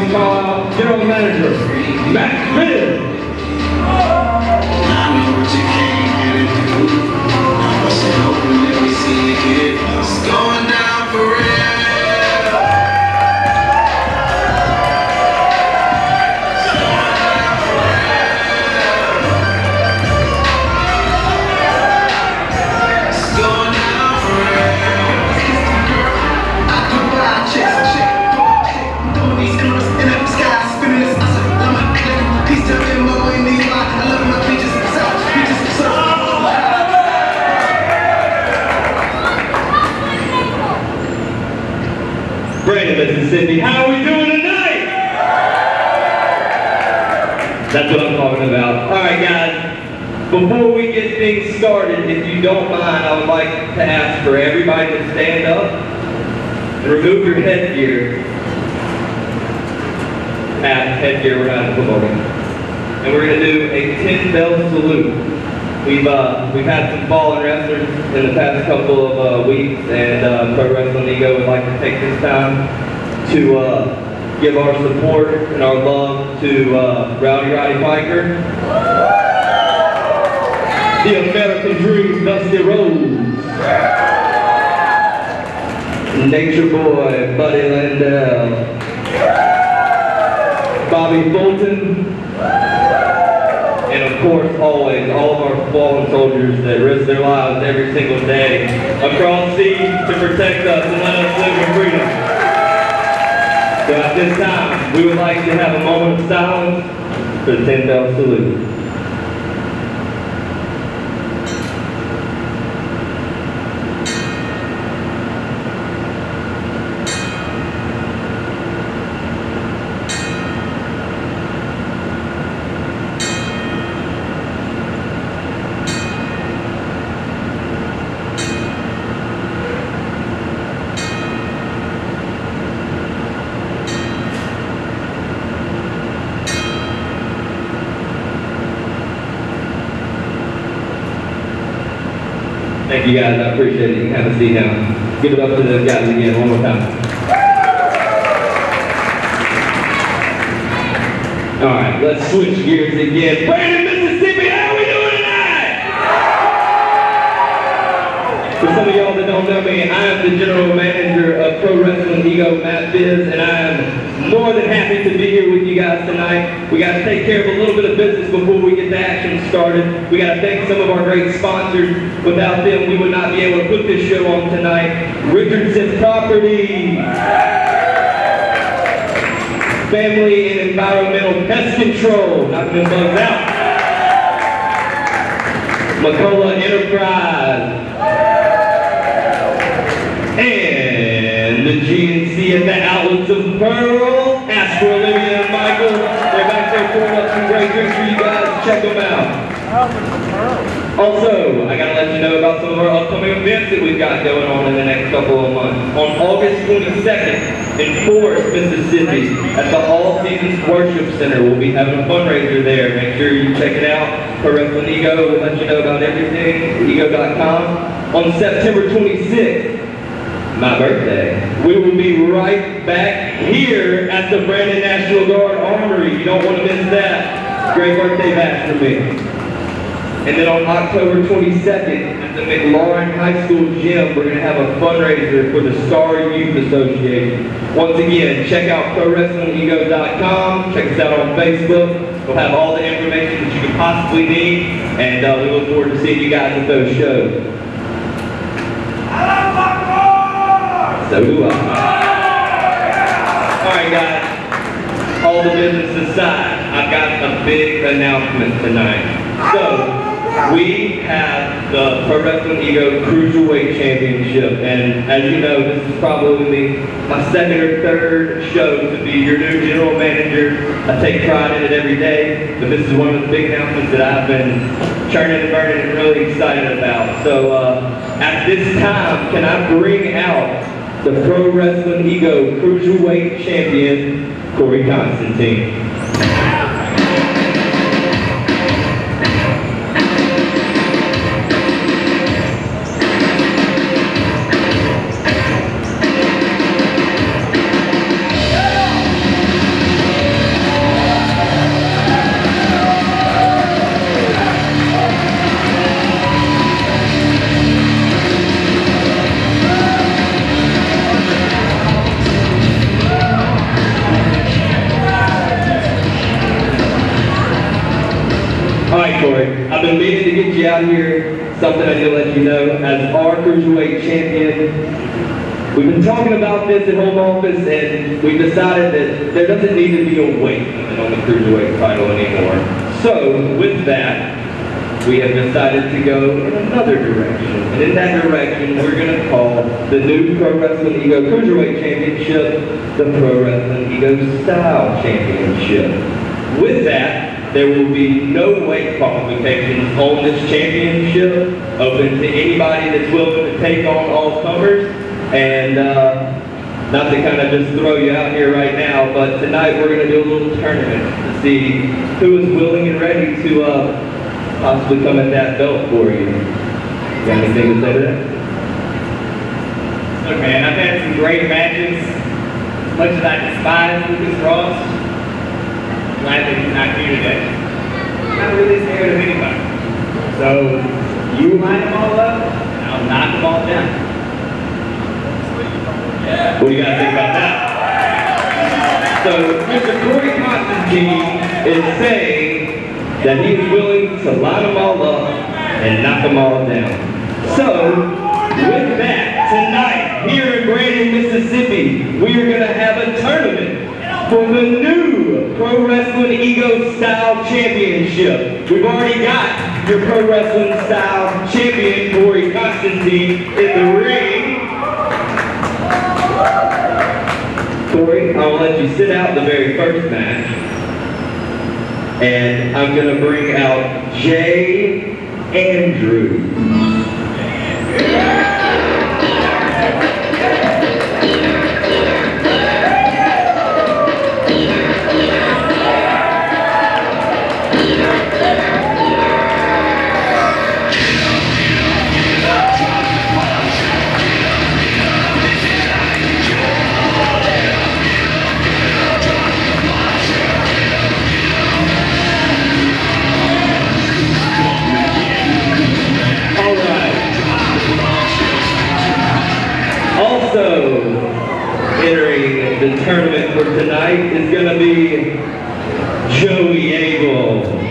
we call out General Manager, Matt Finn. It's going down for real. Mississippi, how are we doing tonight? That's what I'm talking about. Alright guys, before we get things started, if you don't mind, I would like to ask for everybody to stand up and remove your headgear. Headgear, we're not in the football game. And we're going to do a 10-bell salute. We've had some fallen wrestlers in the past couple of weeks, and Pro Wrestling Ego would like to take this time to give our support and our love to Rowdy Roddy Piker, the American Dream, Dusty Rhodes, Nature Boy, Buddy Landell, Bobby Fulton, and of course, always, all of our fallen soldiers that risk their lives every single day across seas to protect us and let us live in freedom. So at this time, we would like to have a moment of silence for the 10-bell salute. Thank you guys, I appreciate it. You can have a seat now. Give it up to those guys again, one more time. Alright, let's switch gears again. Brandon, Mississippi, how are we doing tonight? For some of y'all that don't know me, I am the General Manager of Pro Wrestling Ego, Matt Biz, and I am more than happy to be here with you guys tonight. We got to take care of a little bit of business before we get the action started. We got to thank some of our great sponsors. Without them, we would not be able to put this show on tonight. Richardson Property, Family and Environmental Pest Control, knocking them bugs out. McCullough Enterprise, and the GNC at the Outlets of Pearl. Ask for Olivia and Michael. They're back there pouring up some great drinks for you guys. Check them out. Also, I gotta let you know about some of our upcoming events that we've got going on in the next couple of months. On August 22nd in Forest, Mississippi, at the All Seasons Worship Center, we'll be having a fundraiser there. Make sure you check it out. Pro Wrestling Ego will let you know about everything. Ego.com. On September 26th, my birthday, we will be right back here at the Brandon National Guard Armory. You don't want to miss that. Great birthday bash for me. And then on October 22nd at the McLaurin High School Gym, we're going to have a fundraiser for the Star Youth Association. Once again, check out ProWrestlingEgo.com. Check us out on Facebook. We'll have all the information that you could possibly need. And we look forward to seeing you guys at those shows. So do I. Alright guys, all the business aside, I've got a big announcement tonight. So, we have the Pro Wrestling Ego Cruiserweight Championship, and as you know, this is probably my second or third show to be your new general manager. I take pride in it every day, but this is one of the big announcements that I've been churning and burning and really excited about. So, at this time, can I bring out the Pro Wrestling Ego Cruiserweight Champion, Corey Constantine. out here, something I need to let you know, as our Cruiserweight champion, we've been talking about this at home office, and we've decided that there doesn't need to be a weight limit on the Cruiserweight title anymore. So, with that, we have decided to go in another direction. And in that direction, we're going to call the new Pro Wrestling Ego Cruiserweight Championship the Pro Wrestling Ego Style Championship. With that, there will be no weight qualifications on this championship, open to anybody that's willing to take on all comers. And not to kind of just throw you out here right now, but tonight we're going to do a little tournament to see who is willing and ready to possibly come at that belt for you. Got anything to say to that? Look, man, I've had some great matches. As much as I despise Lucas Ross, I'm glad that he's not here today. I'm not really scared of anybody. So, you line them all up, and I'll knock them all down. What do you guys think about that? So, Mr. Corey Constantine is saying that he is willing to line them all up and knock them all down. So, with that, tonight, here in Brandon, Mississippi, we are going to have a tournament for the new Pro Wrestling Ego Style Championship. We've already got your Pro Wrestling Style Champion, Corey Constantine, in the ring. Corey, I'll let you sit out the very first match. And I'm going to bring out Jay Andrews. Also entering the tournament for tonight is going to be Joey Abel.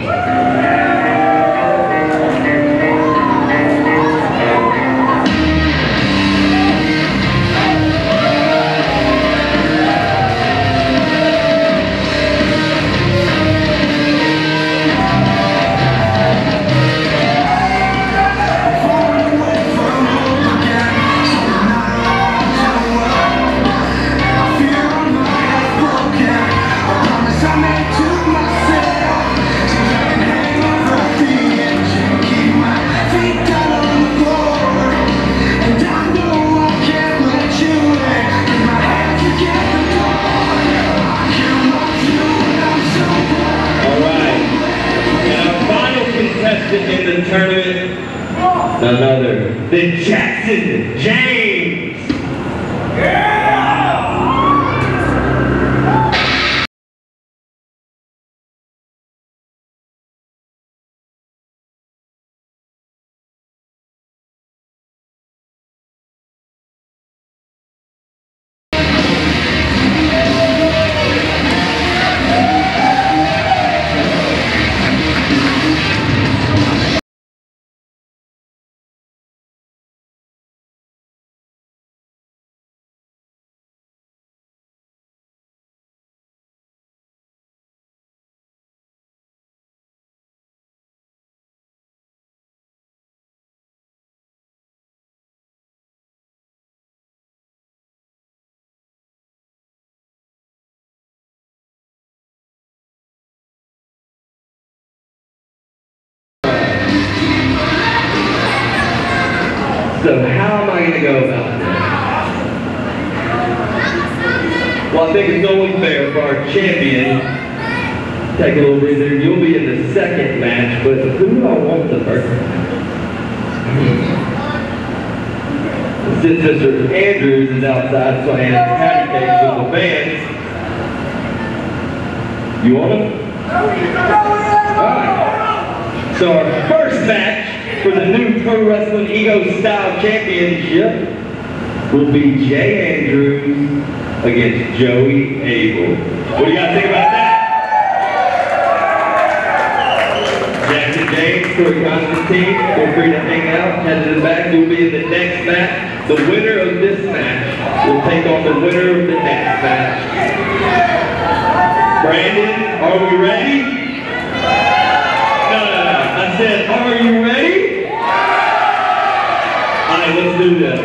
In the tournament, none other than Jackson James. Yeah! So how am I going to go about this? Well, I think it's only fair for our champion. Take a little breather. You'll be in the second match, but who do I want the first match? Since Mr. Andrews is outside playing patty cakes with the fans, you want him? Alright. So our first match for the new Pro Wrestling Ego Style Championship will be Jay Andrews against Joey Abel. What do you guys think about that? Jackson James. James, Corey Constantine, feel free to hang out, head to the back. You'll be in the next match. The winner of this match will take on the winner of the next match. Brandon, are we ready? No. I said, are you ready? All right, let's do this.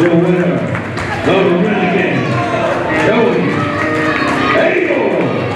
the winner, the Renegade, Joey Abel.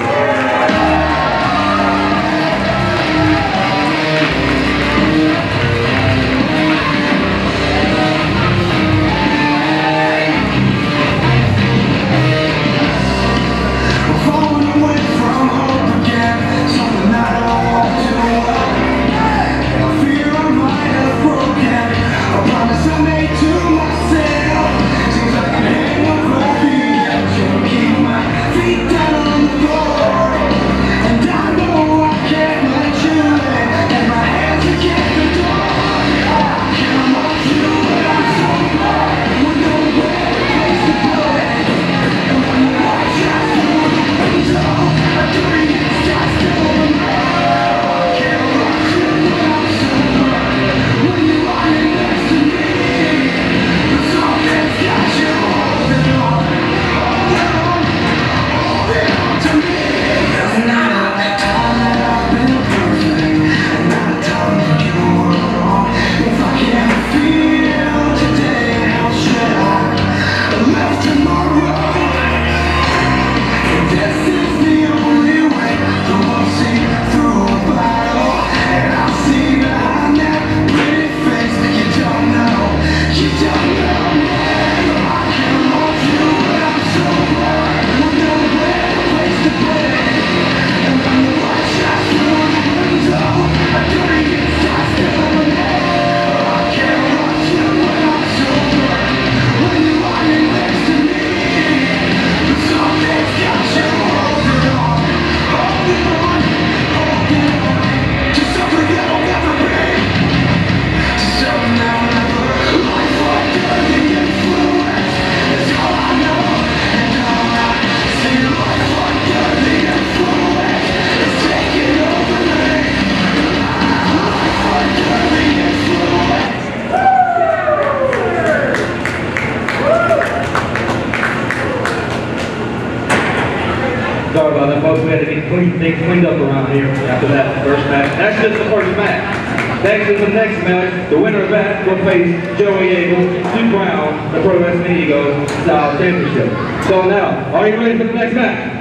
Sorry about that, folks. We had to get things cleaned up around here after that first match. That's just the first match. Next is the next match. The winner of that will face Joey Abel, Stu Brown, the Pro Wrestling Egos Style Championship. So now, are you ready for the next match?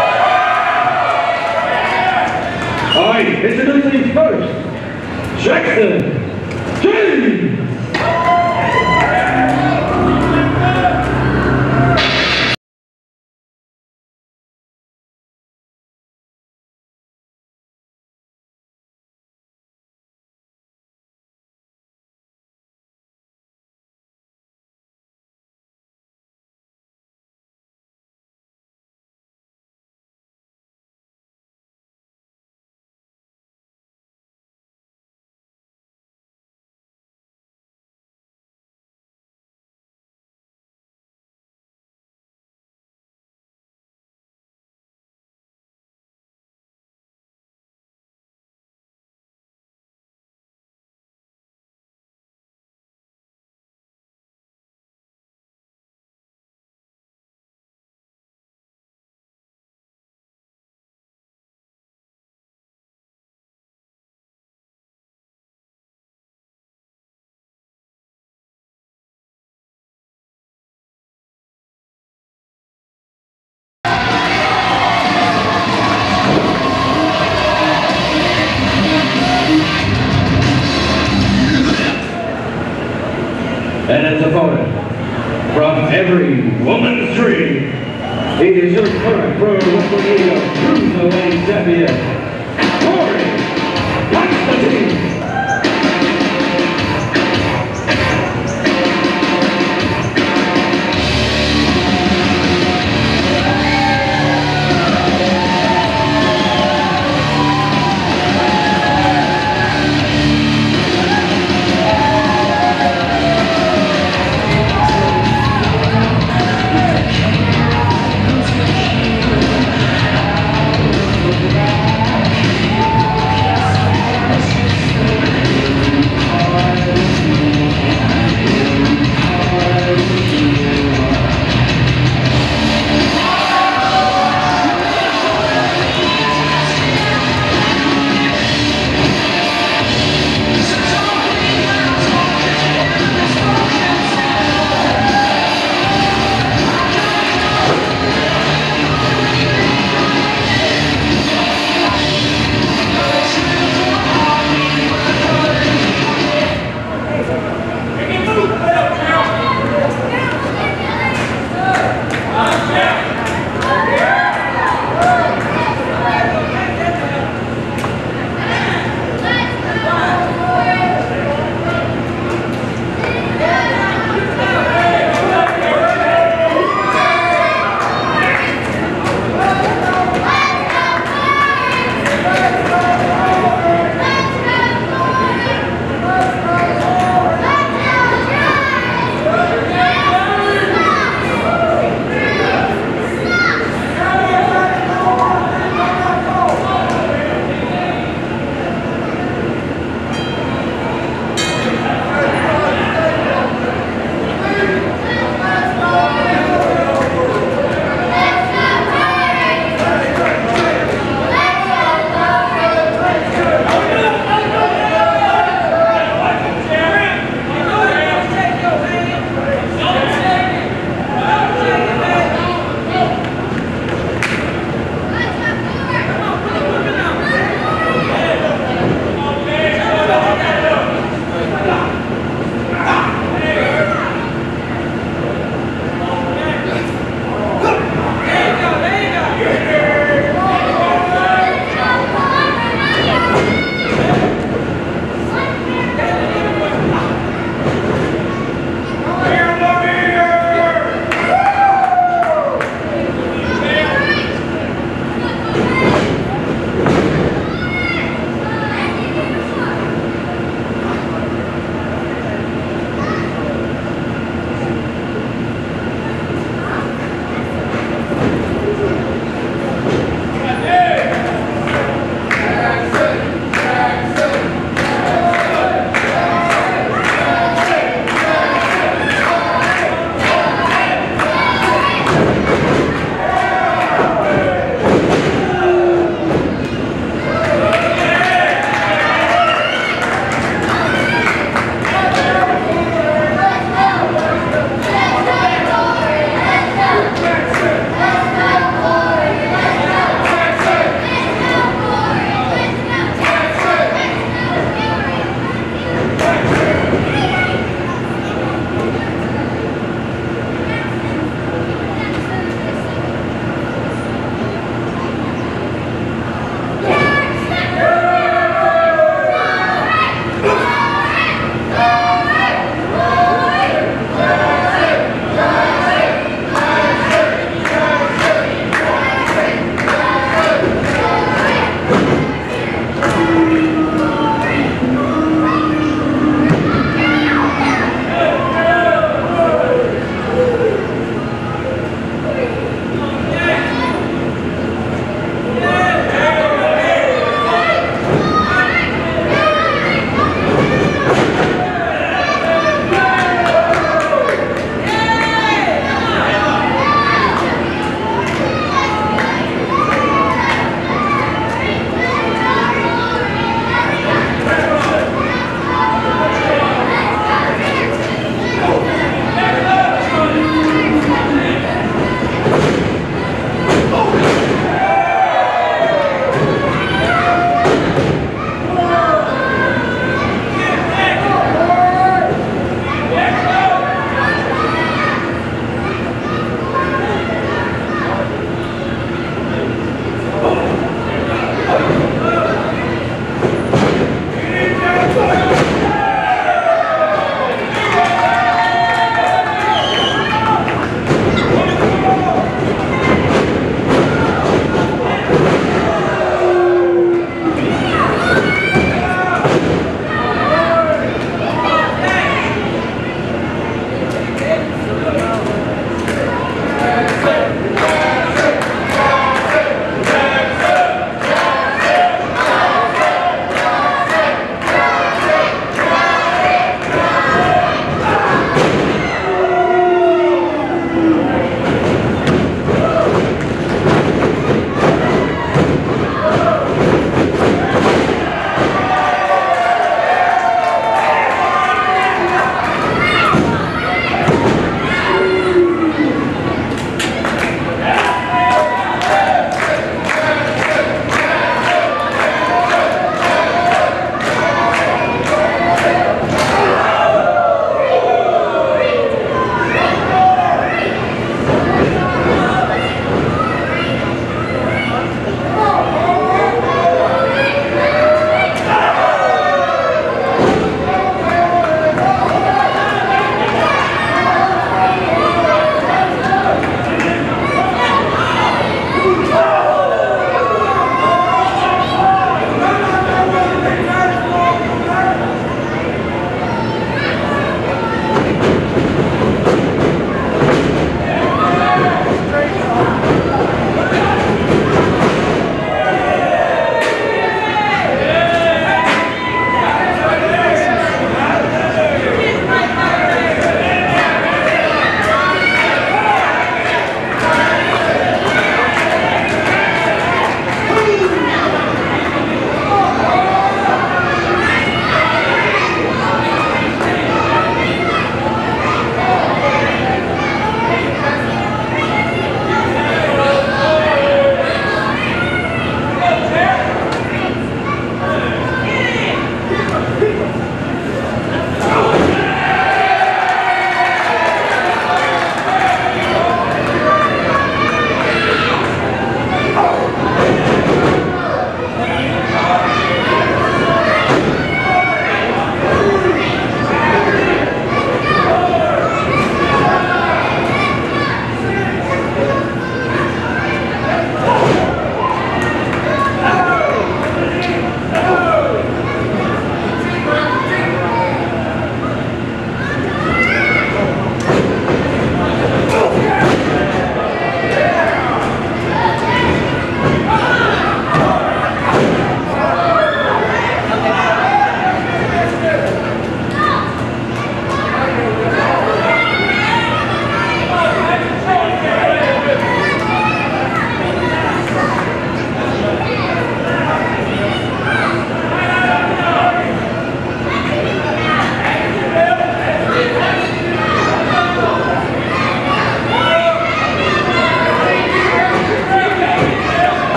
All right, introducing first, Jackson James. And its opponent, from every woman's dream, he is your current Pro Wrestling Ego Cruiserweight Champion, Corey Constantine.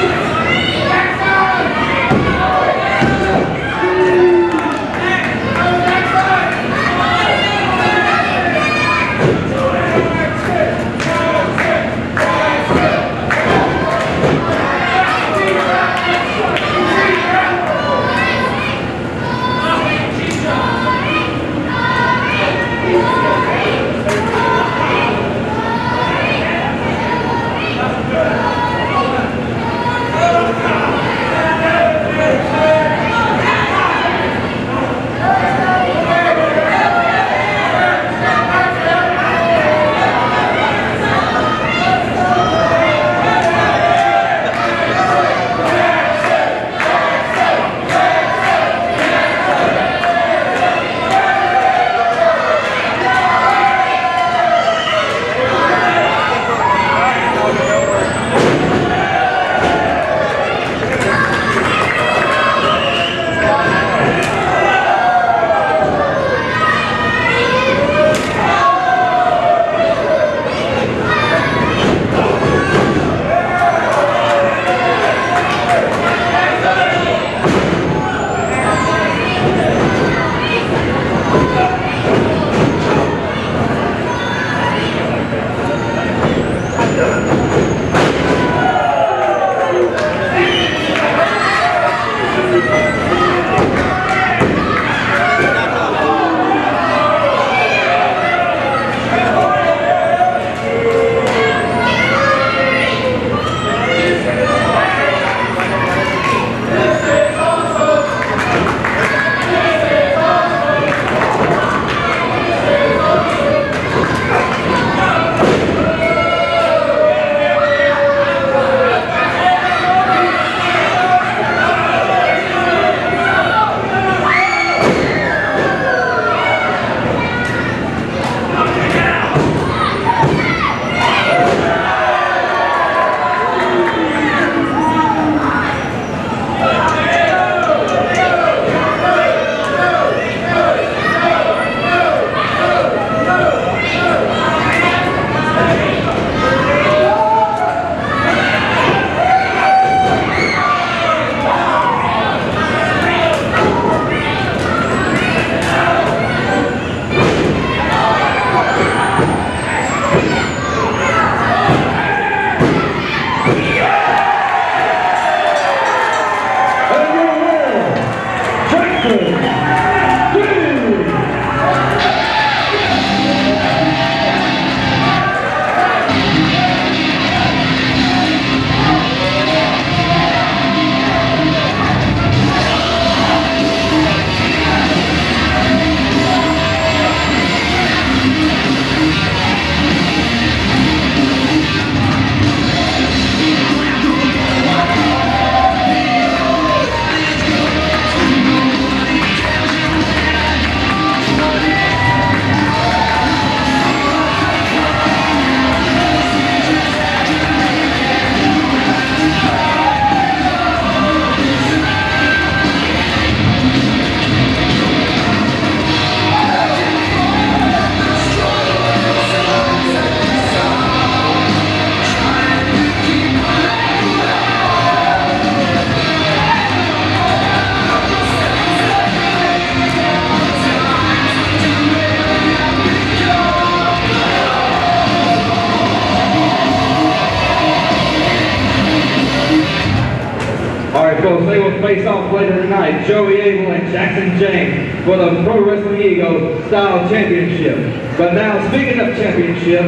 Folks, they will face off later tonight, Joey Abel and Jackson James for the Pro Wrestling Ego Style Championship. But now, speaking of championship,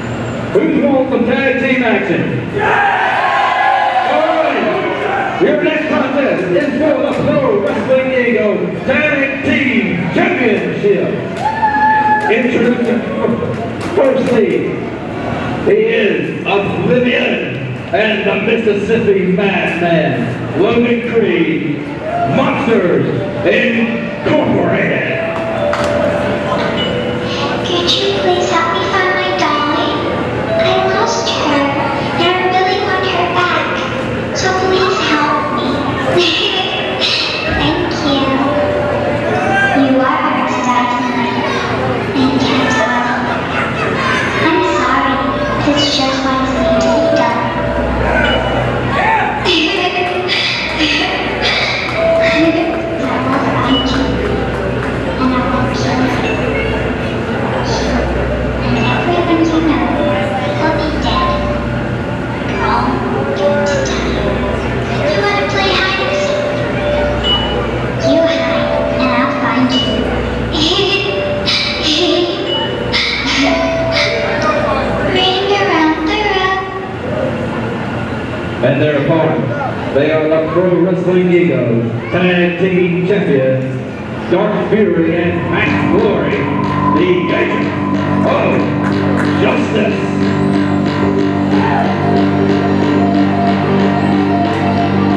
who's wants some tag team action? Yeah! Alright, your next contest is for the Pro Wrestling Ego Tag Team Championship. Introducing firstly, he is Oblivion and the Mississippi Madman, Logan Creed, Monsters Incorporated. Could you please help me find my dolly? I lost her, and I really want her back. So please help me. Thank you. You are hard to die tonight. Thank you, I'm sorry. It's just what needs to be done. They are the Pro Wrestling Egos Tag Team Champions, Dark Fury and Max Glory, the Agent of Justice.